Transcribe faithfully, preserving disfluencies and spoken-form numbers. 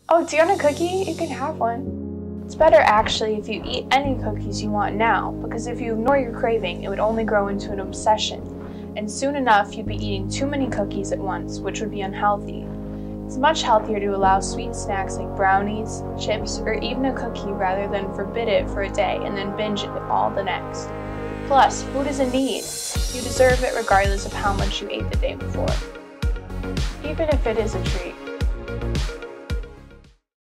Oh, do you want a cookie? You can have one. It's better actually if you eat any cookies you want now, because if you ignore your craving, it would only grow into an obsession. And soon enough, you'd be eating too many cookies at once, which would be unhealthy. It's much healthier to allow sweet snacks like brownies, chips, or even a cookie rather than forbid it for a day and then binge it all the next. Plus, food is a need. You deserve it regardless of how much you ate the day before. Even if it is a treat.